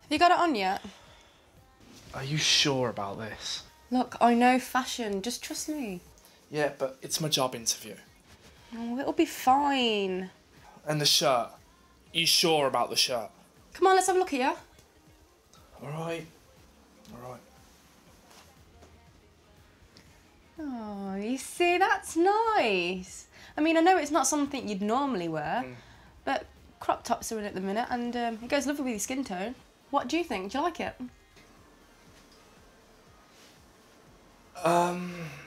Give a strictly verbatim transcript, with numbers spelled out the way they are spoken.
Have you got it on yet? Are you sure about this? Look, I know fashion. Just trust me. Yeah, but it's my job interview. Oh, it'll be fine. And the shirt. Are you sure about the shirt? Come on, let's have a look at you. Alright. Alright. Oh, you see, that's nice. I mean, I know it's not something you'd normally wear, mm. but crop tops are in at the minute, and um, it goes lovely with your skin tone. What do you think? Do you like it? Um...